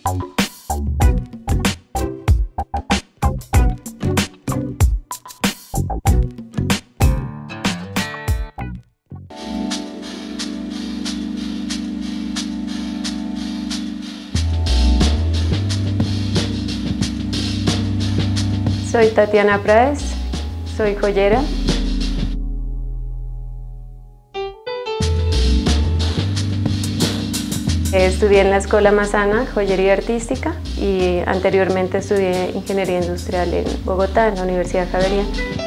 Soy Tatiana Praes, soy joyera. Estudié en la Escuela Massana, joyería artística, y anteriormente estudié ingeniería industrial en Bogotá, en la Universidad Javeriana.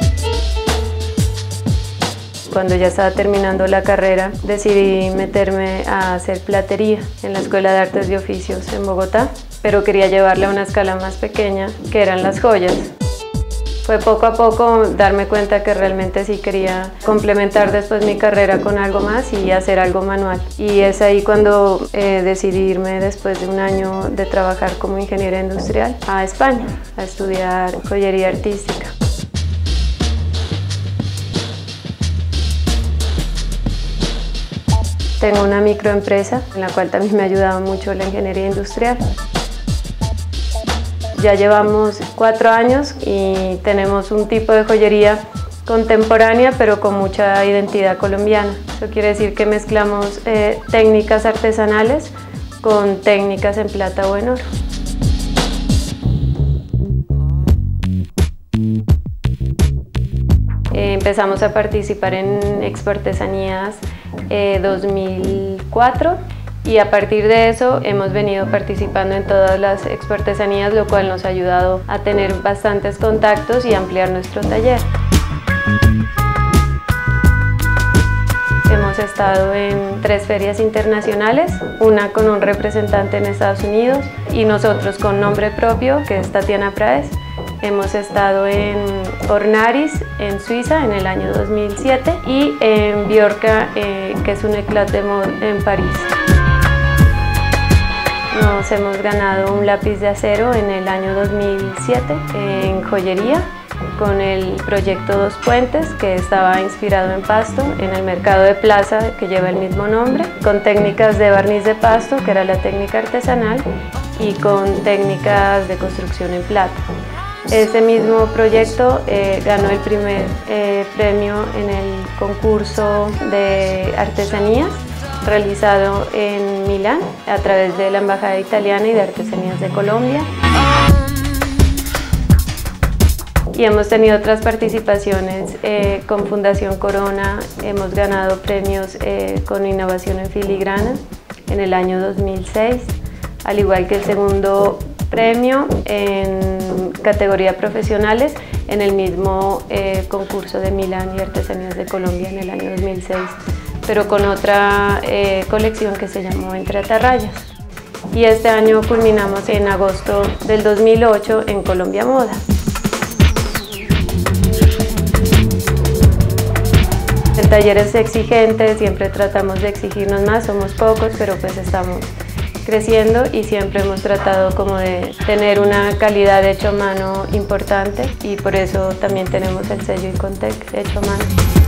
Cuando ya estaba terminando la carrera, decidí meterme a hacer platería en la Escuela de Artes y Oficios en Bogotá, pero quería llevarla a una escala más pequeña, que eran las joyas. Fue poco a poco darme cuenta que realmente sí quería complementar después mi carrera con algo más y hacer algo manual. Y es ahí cuando decidí irme después de un año de trabajar como ingeniera industrial a España, a estudiar joyería artística. Tengo una microempresa en la cual también me ha ayudado mucho la ingeniería industrial. Ya llevamos 4 años y tenemos un tipo de joyería contemporánea pero con mucha identidad colombiana. Eso quiere decir que mezclamos técnicas artesanales con técnicas en plata o en oro. Empezamos a participar en Expo Artesanías 2004. Y a partir de eso hemos venido participando en todas las Expo Artesanías, lo cual nos ha ayudado a tener bastantes contactos y ampliar nuestro taller. Hemos estado en 3 ferias internacionales, una con un representante en Estados Unidos y nosotros con nombre propio, que es Tatiana Praes. Hemos estado en Ornaris, en Suiza, en el año 2007 y en Biorca, que es un Éclat de Mode en París. Nos hemos ganado un lápiz de acero en el año 2007 en joyería con el proyecto Dos Puentes, que estaba inspirado en Pasto, en el mercado de plaza que lleva el mismo nombre, con técnicas de barniz de Pasto, que era la técnica artesanal, y con técnicas de construcción en plata. Ese mismo proyecto ganó el primer premio en el concurso de artesanías realizado en Milán a través de la Embajada Italiana y de Artesanías de Colombia. Y hemos tenido otras participaciones con Fundación Corona, hemos ganado premios con innovación en filigrana en el año 2006, al igual que el segundo premio en categoría profesionales en el mismo concurso de Milán y Artesanías de Colombia en el año 2006. Pero con otra colección que se llamó Entre Atarrayas. Y este año culminamos en agosto del 2008 en Colombia Moda. El taller es exigente, siempre tratamos de exigirnos más, somos pocos, pero pues estamos creciendo y siempre hemos tratado como de tener una calidad de hecho a mano importante y por eso también tenemos el sello Icontec hecho a mano.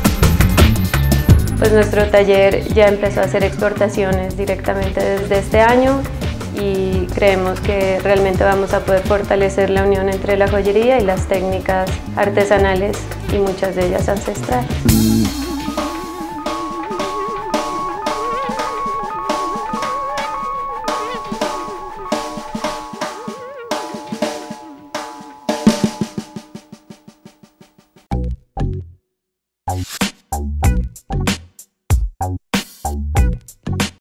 Pues nuestro taller ya empezó a hacer exportaciones directamente desde este año y creemos que realmente vamos a poder fortalecer la unión entre la joyería y las técnicas artesanales y muchas de ellas ancestrales.